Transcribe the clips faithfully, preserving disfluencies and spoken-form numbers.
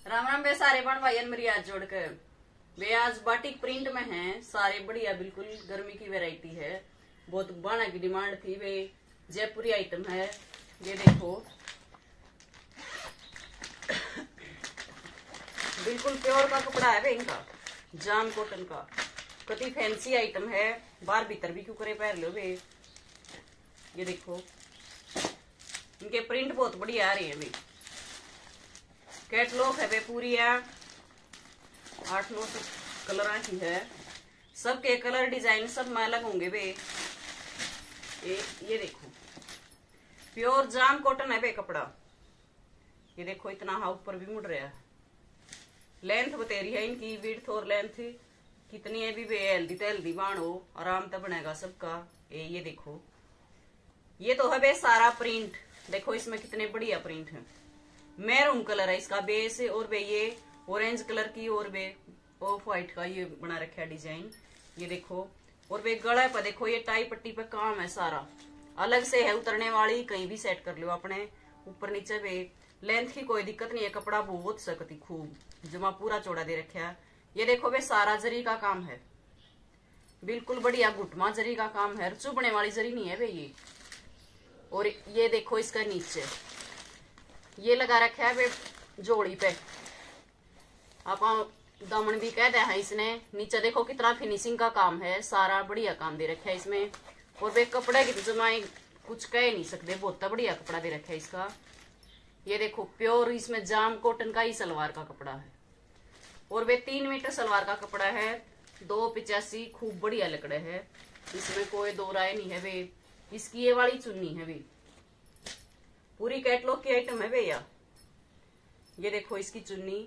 राम राम बे सारे बन भाई मेरी आज जोड़ के वे आज बाटिक प्रिंट में हैं सारे बढ़िया बिल्कुल गर्मी की वैरायटी है। बहुत बाना की डिमांड थी। वे जयपुरी आइटम है। ये देखो बिल्कुल प्योर का कपड़ा है वे इनका, जाम कॉटन का। कति फैंसी आइटम है, बाहर भीतर भी क्यों करे पहन लो वे। ये देखो इनके प्रिंट बहुत बढ़िया आ रही है वे। कैटलॉग है वे पूरी है, आठ नौ कलर की है। सबके कलर डिजाइन सब में अलग होंगे वे। ये ये देखो प्योर जाम कॉटन है वे कपड़ा। ये देखो इतना हा ऊपर भी मुड़ रहा है। लेंथ बतेरी है इनकी, विड्थ और लेंथ कितनी है भी वे। हेल्दी तो हेल्दी बाण हो, आराम तो बनेगा सबका। ये ये देखो ये तो है वे सारा प्रिंट। देखो इसमें कितने बढ़िया प्रिंट है। मैरून कलर है इसका बेस, और वे ये ऑरेंज कलर की और वे ऑफ व्हाइट का ये बना रखा है डिजाइन। ये देखो और वे गला पर देखो ये टाई पट्टी पे काम है सारा, अलग से है उतरने वाली। कहीं भी सेट कर लो अपने ऊपर नीचे वे। लेंथ की कोई दिक्कत नहीं है, कपड़ा बहुत सकती खूब जमा पूरा चौड़ा दे रखा है। ये देखो वे सारा जरी का काम है, बिल्कुल बढ़िया घुटमा जरी का काम है, चुभने वाली जरी नहीं है वे ये। और ये देखो इसका नीचे ये लगा रखा है वे जोड़ी पे, आप दामन भी कह दे है इसने। नीचे देखो कितना फिनिशिंग का काम है, सारा बढ़िया काम दे रखा है इसमें। और वे कपड़े की जमाई कुछ कह नहीं सकते, बहुत बढ़िया कपड़ा दे रखा है इसका। ये देखो प्योर इसमें जाम कॉटन का ही सलवार का कपड़ा है। और वे तीन मीटर सलवार का कपड़ा है, दो पिचासी खूब बढ़िया लकड़े है, इसमें कोई दो राय नहीं है वे। इसकी ये वाली चुन्नी है वे, पूरी कैटलॉग की आइटम है भैया। ये देखो इसकी चुन्नी,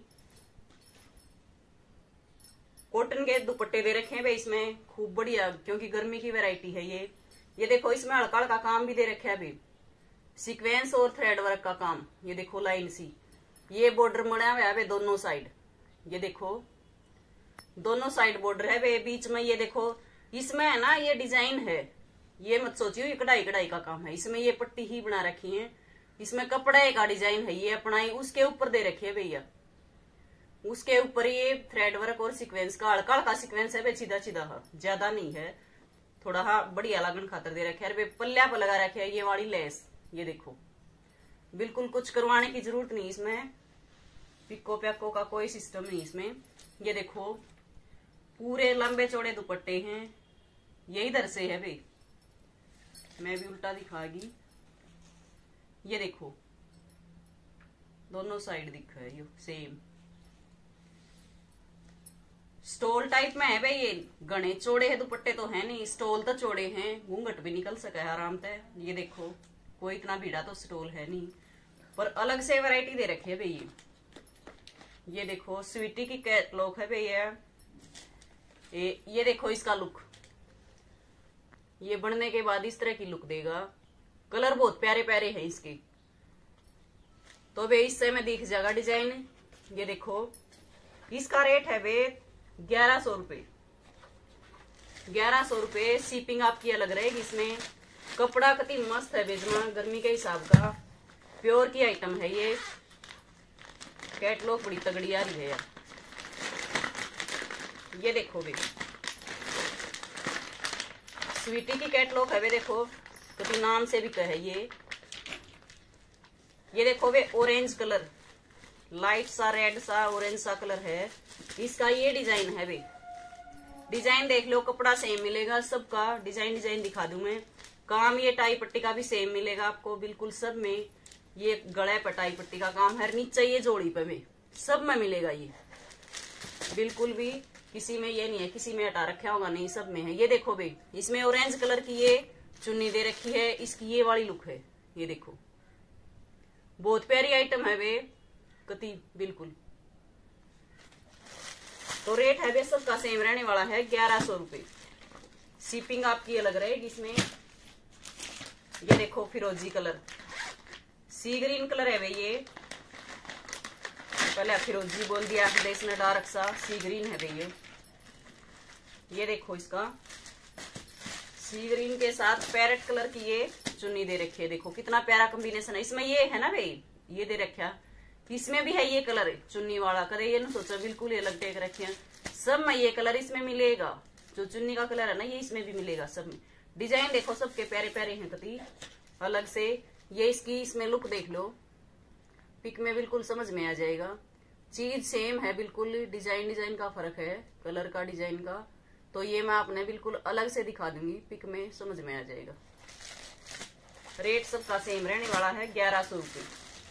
कॉटन के दुपट्टे दे रखे हैं भाई इसमें खूब बढ़िया, क्योंकि गर्मी की वैरायटी है ये। ये देखो इसमें हल्का हल्का काम भी दे रखा है भाई, सीक्वेंस और थ्रेड वर्क का काम। ये देखो लाइन सी, ये बॉर्डर मड़ा हुआ है दोनों साइड। ये देखो दोनों साइड बॉर्डर है वे। बीच में ये देखो इसमें है ना ये डिजाइन है, ये मत सोचियो ये कढ़ाई कढ़ाई का काम है। इसमें ये पट्टी ही बना रखी है, इसमें कपड़े का डिजाइन है ये अपना ही उसके ऊपर दे रखी है भैया। उसके ऊपर ये थ्रेड वर्क और सीक्वेंस का हल्का हल्का सीक्वेंस है, सीधा सीधा ज्यादा नहीं है, थोड़ा हा बढ़िया लगन खातर दे रखे है। पल्ल्या पर लगा रखे है ये वाली लेस। ये देखो बिल्कुल कुछ करवाने की जरूरत नहीं इसमें, पिको पैको का कोई सिस्टम नहीं इसमें। ये देखो पूरे लंबे चौड़े दुपट्टे हैं, ये इधर से है भाई, मैं भी उल्टा दिखागी। ये देखो दोनों साइड दिखा है ये सेम स्टोल टाइप में है भाई। ये घने चौड़े है दुपट्टे तो है नहीं, स्टोल तो चौड़े हैं, घूंघट भी निकल सका है आराम से। ये देखो कोई इतना भीड़ा तो स्टोल है नहीं, पर अलग से वैरायटी दे रखी है भाई ये। ये देखो स्वीटी की कैटलॉग है भाई ये। ये देखो इसका लुक, ये बनने के बाद इस तरह की लुक देगा। कलर बहुत प्यारे प्यारे हैं इसके, तो वे इससे में दिख जाएगा डिजाइन। ये देखो इसका रेट है वे ग्यारह सौ रुपये ग्यारह सौ रुपये शिपिंग आपकी अलग रहेगी इसमें। कपड़ा कति मस्त है बेजमा, गर्मी के हिसाब का प्योर की आइटम है ये। कैटलॉग बड़ी तगड़ी आ रही है यार। ये देखो वे स्वीटी की कैटलॉग है वे, देखो तो नाम से भी कहे ये। ये देखो वे ऑरेंज कलर, लाइट सा रेड सा ऑरेंज सा कलर है इसका। ये डिजाइन है वे, डिजाइन देख लो, कपड़ा सेम मिलेगा सबका। डिजाइन डिजाइन दिखा दूं मैं, काम ये टाई पट्टी का भी सेम मिलेगा आपको बिल्कुल सब में। ये गले पर टाई पट्टी का काम है, नीचे ये जोड़ी पे में सब में मिलेगा ये, बिल्कुल भी किसी में ये नहीं है किसी में हटा रखा होगा नहीं, सब में है। ये देखो भाई इसमें ऑरेंज कलर की ये चुन्नी दे रखी है, इसकी ये वाली लुक है। ये देखो बहुत प्यारी आइटम है वे कति बिल्कुल। तो रेट है वे सबका सेम रहने वाला है ग्यारह सौ रुपये। शिपिंग आपकी अलग रहेगी इसमें। ये देखो फिरोजी कलर, सी ग्रीन कलर है वे ये, पहले फिरोजी बोल दिया इसने डार्क सा, सी ग्रीन है भैया। ये देखो इसका सी ग्रीन के साथ पैरेट कलर की ये चुन्नी दे रखी है। देखो कितना प्यारा कॉम्बिनेशन है इसमें। ये है ना भाई ये दे रखा इसमें भी है ये कलर चुन्नी वाला, करे ये ना सोचा बिल्कुल ये अलग टेक रखे हैं। सब में ये कलर इसमें मिलेगा, जो चुन्नी का कलर है ना ये इसमें भी मिलेगा सब में। डिजाइन देखो सबके प्यारे प्यारे हैं कति अलग से। ये इसकी इसमें लुक देख लो, पिक में बिल्कुल समझ में आ जाएगा। चीज सेम है बिल्कुल, डिजाइन डिजाइन का फर्क है, कलर का डिजाइन का। तो ये मैं आपने बिल्कुल अलग से दिखा दूंगी, पिक में समझ में आ जाएगा। रेट सबका सेम रहने वाला है ग्यारह सौ रुपये।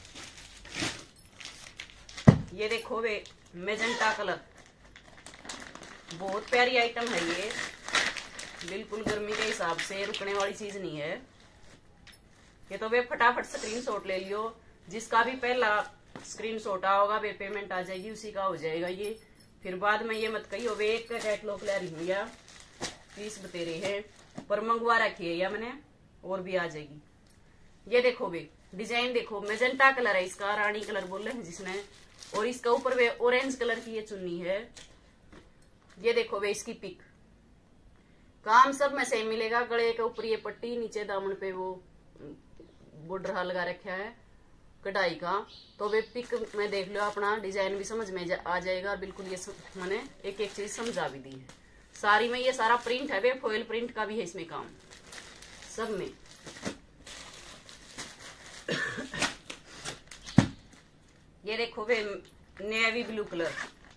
ये देखो वे मेजेंटा कलर, बहुत प्यारी आइटम है ये, बिल्कुल गर्मी के हिसाब से रुकने वाली चीज नहीं है ये। तो वे फटाफट स्क्रीनशॉट ले लियो, जिसका भी पहला स्क्रीनशॉट आओगा वे पेमेंट आ जाएगी, उसी का हो जाएगा ये। फिर बाद में ये मत कहियो वे एक का कैटलॉग ले रही हूँ या पीस बतेरे है, पर मंगवा रखी है या मैंने, और भी आ जाएगी। ये देखो वे डिजाइन देखो, मेजेंटा कलर है इसका, रानी कलर बोल रहे हैं जिसने, और इसका ऊपर वे ऑरेंज कलर की ये चुन्नी है। ये देखो वे इसकी पिक, काम सब में सेम मिलेगा। गले के ऊपर ये पट्टी, नीचे दामन पे वो बॉर्डर लगा रखा है कढ़ाई का। तो वे पिक में देख लो, अपना डिजाइन भी समझ में जा, आ जाएगा। बिल्कुल ये मैंने एक एक चीज समझा भी दी है। साड़ी में ये सारा प्रिंट है, वे फॉइल प्रिंट का भी है इसमें काम सब में। ये देखो वे नेवी ब्लू कलर,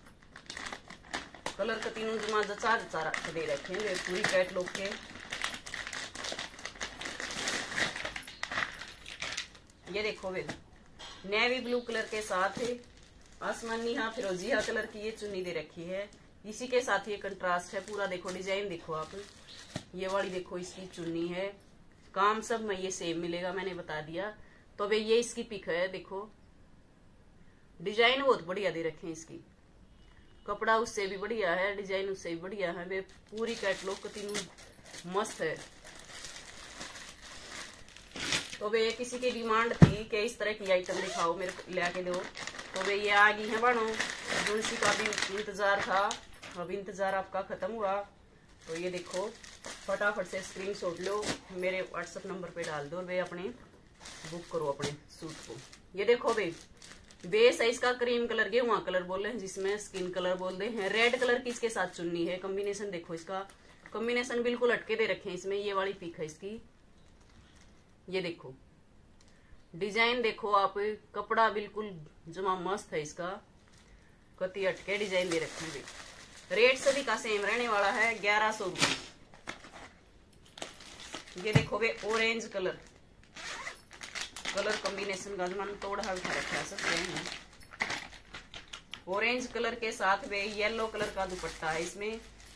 कलर का तीनों जमा जचा जचा दे रखे हैं पूरी कैटलॉग के। ये देखो वे नेवी ब्लू कलर के साथ आसमानी हाँ फिरोजी हाँ कलर की ये चुन्नी दे रखी है। इसी के साथ ये कंट्रास्ट है पूरा। देखो डिजाइन देखो आप, ये वाली देखो इसकी चुन्नी है, काम सब में ये सेम मिलेगा, मैंने बता दिया। तो वे ये इसकी पिक है, देखो डिजाइन बहुत बढ़िया दे रखे हैं इसकी, कपड़ा उससे भी बढ़िया है, डिजाइन उससे भी बढ़िया है। वे पूरी कैटलॉग तीनों मस्त है। तो वे किसी की डिमांड थी कि इस तरह की आइटम दिखाओ मेरे को लाके दो, तो वे ये आ गई है बानो, जुलसी का भी इंतजार था, अब इंतजार आपका खत्म हुआ। तो ये देखो फटाफट से स्क्रीनशॉट लो, मेरे व्हाट्सएप नंबर पे डाल दो और वे अपने बुक करो अपने सूट को। ये देखो वे बेस है इसका क्रीम कलर के, वहां कलर बोल रहे हैं जिसमें स्किन कलर बोलते हैं। रेड कलर की इसके साथ चुन्नी है, कॉम्बिनेशन देखो इसका, कॉम्बिनेशन बिल्कुल अटके दे रखे हैं इसमें। ये वाली पिक है इसकी, ये देखो डिजाइन देखो आप, कपड़ा बिल्कुल जमा मस्त है इसका, कति अटके डिजाइन दे रखे हैं। रेट सभी का सेम रहने वाला है ग्यारह सौ रुपये। ये देखो वे ऑरेंज कलर, कलर कॉम्बिनेशन का जमान तोड़ा उठा रखा है सब सेम है। ऑरेंज कलर के साथ वे येलो कलर का दुपट्टा है इसमें।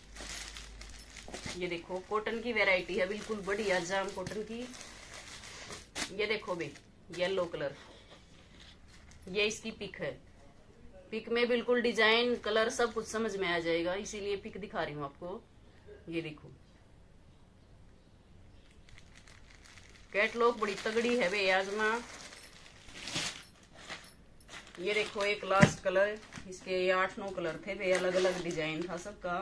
ये देखो कॉटन की वैरायटी है बिल्कुल बढ़िया, जाम कॉटन की। ये देखो बे येलो कलर, ये इसकी पिक है। पिक में बिल्कुल डिजाइन कलर सब कुछ समझ में आ जाएगा, इसीलिए पिक दिखा रही हूँ आपको। ये देखो कैटलॉग बड़ी तगड़ी है बे आजमा। ये देखो एक लास्ट कलर, इसके ये आठ नौ कलर थे बे, अलग अलग डिजाइन था सबका।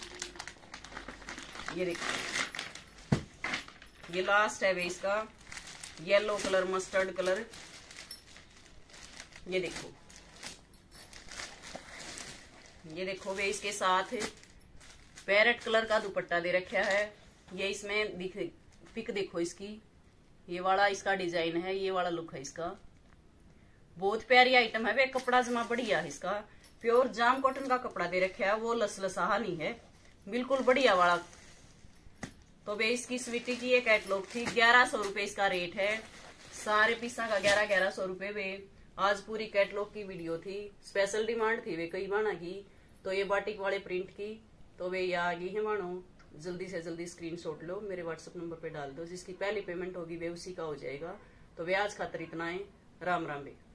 ये देखो ये लास्ट है बे इसका, येलो कलर मस्टर्ड कलर। ये देखो ये देखो वे इसके साथ पैरेट कलर का दुपट्टा दे रखा है। ये इसमें दिख पिक देखो इसकी, ये वाला इसका डिजाइन है, ये वाला लुक है इसका। बहुत प्यारी आइटम है वे, कपड़ा जमा बढ़िया है इसका, प्योर जाम कॉटन का कपड़ा दे रखा है, वो लसलसाहा नहीं है, बिल्कुल बढ़िया वाला। तो वे इसकी स्वीटी की ये कैटलॉग थी, ग्यारह सौ रुपए इसका रेट है। सारे पीसा का ग्यारह ग्यारह सौ रुपए वे। आज पूरी कैटलॉग की वीडियो थी, स्पेशल डिमांड थी वे कई बाना की, तो ये बाटिक वाले प्रिंट की। तो वे ये आ गई है मानो, जल्दी से जल्दी स्क्रीनशॉट लो, मेरे व्हाट्सएप नंबर पे डाल दो, जिसकी पहली पेमेंट होगी वे उसी का हो जाएगा। तो वे आज खातर इतना है, राम राम बे।